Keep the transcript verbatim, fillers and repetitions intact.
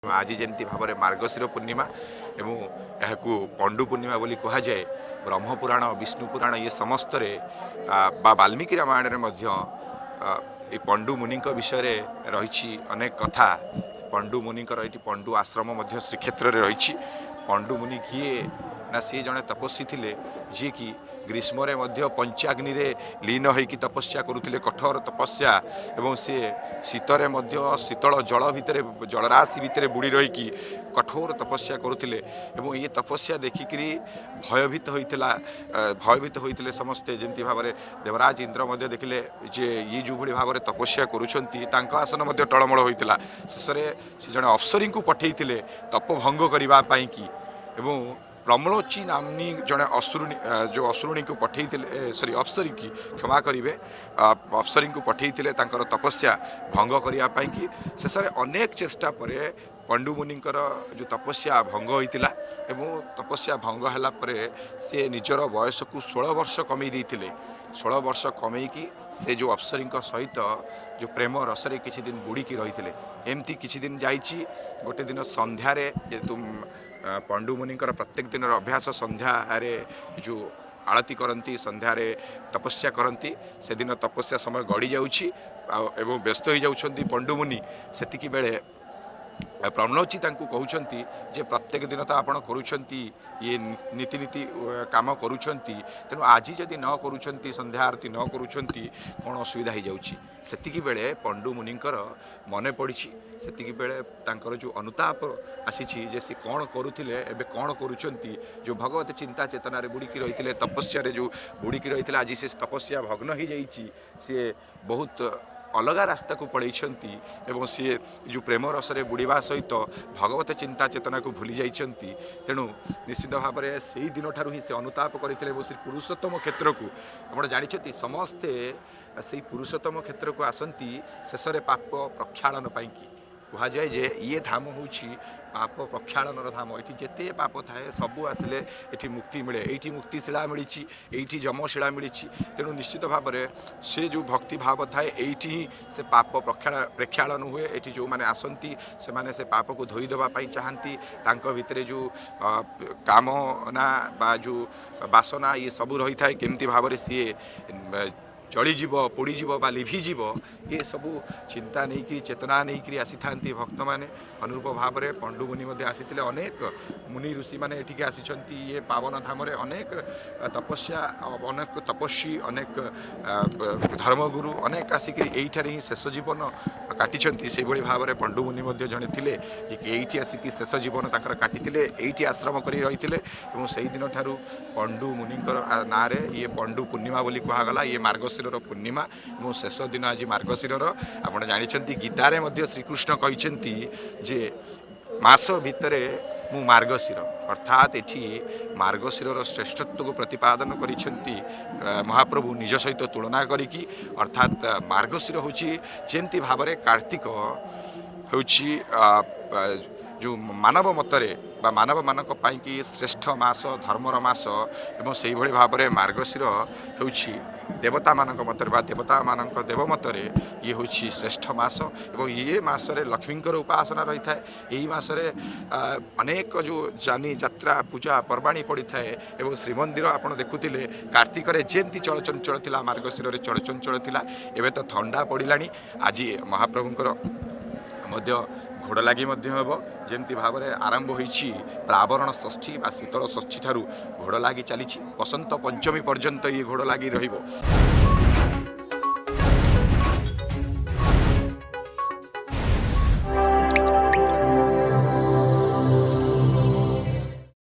आज जमी भाव में मार्गशीर पूर्णिमा एवं यह पंडु पूर्णिमा बोली कह जाए। ब्रह्म पुराण विष्णु पुराण ये समस्त वाल्मीकि रामायण में पंडु मुनि विषय रही अनेक कथा। पंडु मुनि पंडु आश्रम श्रीक्षेत्र में रही। पंडु मुनि किए ना सी जड़े तपस्वी थे जी कि ग्रीष्म पंचाग्नि लीन होकी तपस्या करुले कठोर तपस्या एवं सी शीतरे शीतल जल भितर जलराशि भितर बुड़ी रहीकि कठोर तपस्या करुले एवं ये तपस्या देखिक भयभीत होता भयभीत होते समस्ते जमी भाव में देवराज इंद्र देखिले जे ये जो भाई भाव में तपस्या करुँच आसन टलमल होता शेष से जड़े अफसरी को पठे तपभंग करने की एवं प्रमलोची नामनी जड़े असुरुणी जो असुरुणी को पठे सॉरी अफसरी की क्षमा करेंगे अफसरी को पठे तपस्या भंग करने की शेष अनेक चेष्टा पर पंडु मुनि जो तपस्या भंग होता एवं तपस्या भंग है से निजर बयस को सोलह वर्ष कमे देते सोलह वर्ष कमेकी से जो अफसरी सहित जो प्रेम रसरे किसी दिन बुड़ीकी रही थे एमती किसी दिन जाइए गोटे दिन संध्यारे जेतु पंडु मुनि प्रत्येक दिन अभ्यास संध्यार जो आलती करती संध्यारे तपस्या करती से दिन तपस्या समय गड़ी जाऊँगी एवं व्यस्त हो जाउछंती पंडु मुनि सेतिकी बेले प्रमलोची कहते जे प्रत्येक दिन तो आपड़ करुँच ये नीति नीति काम करुँच तेणु आज जदि न करुँच संध्या आरती न करुँच कौन असुविधा हो जाऊँगी सेतिकी बेले पंडु मुनिकर मन पड़ी सेतिकी बेले तांकर जो अनुताप आसी जे सी कौन करुले एबे कौन करुँच जो भगवत चिंता चेतना रे बुड़ीकी रही तपस्या जो बुड़ीकी रही आज से तपस्या भग्न हो जाइए सी बहुत अलग रास्ता को पलैंती एवं सी जो प्रेम रसरे बुड़ीवा सहित भगवत चिंता चेतना को भूली जाइए तेणु निश्चित भाव में से दिन ठार ही से अनुताप करते श्री पुरुषोत्तम क्षेत्र को आप जानते समस्ते से पुरुषोत्तम क्षेत्र को आसती शेष पाप प्रक्षालन पाई कह जाए जे ये धाम हूँ पाप प्रक्षालन धाम ये जिते पाप थाए सबू आसिले ये मुक्ति मिले ये मुक्तिशिला मिली ये जमशिला मिली तेणु निश्चित भाव में से जो भक्ति भाव थाए ये से पाप प्रक्षाल प्रेक्षालन हुए ये जो मैंने आसती से माने से पाप को धोई देवाई चाहती भितर जो कामना बा जो बासना ये सबू रही था केमती भाव में सी जलीजीव पोड़ीजीव बा लिभिजीव ये सबू चिंता नहीं कि चेतना नहीं कि आसी था भक्त मैंने अनुरूप भाव में पंडु मुनि आसी अनेक मुनि ऋषि मैंने ये आसी ये पावन धाम अनेक तपस्या अनेक तपस्वी अनेक धर्मगुरु अनेक आसिक यहीठार ही शेष जीवन काटी से भाव में पंडु मुनि जड़े थे ये आसिक शेष जीवन काटी ये आश्रम कर रही से दिन ठार पंडु मुनि ना ये पंडु पूर्णिमा बोली कहगला ये मार्गशीर पूर्णिमा और शेष दिन आज मार्गशीर आप जानते गीतारे श्रीकृष्ण कहते जे मास भितर मु मार्गशीर अर्थात ये मार्गशीर श्रेष्ठत्व को प्रतिपादन करिसेंती महाप्रभु निज सहित तुलना करिकी अर्थात मार्गशीर हूँ जेमती भाव में कार्तिक हूँ जो मानव मतरे बा मानव मानक पाई कि श्रेष्ठ मास धर्मर मास एवं से भाई भाव में मार्गशीर हूँ देवता मानक मतरे बा देवता मानक देव मतरे ये हूँ श्रेष्ठ मास एवं ये मासरे लक्ष्मींकर उपासना रही था यही मासरे अनेक जो जानी यात्रा पूजा पर्वाणी पड़ी थाए एवं श्रीमंदिर आपड़ देखुले कार्तिक जेमती चलचंचल थिला मार्गशीर चलचंचल थिला एवं तो थंडा पड़िला आज महाप्रभुंकर मध्य घोड़ लगी हम जमती भाव में आरंभ होती प्रावरण षष्ठी शीतल षष्ठी ठारू घोड़ लगी चली बसंत पंचमी पर्यंत ये घोड़ लगी रहिबो।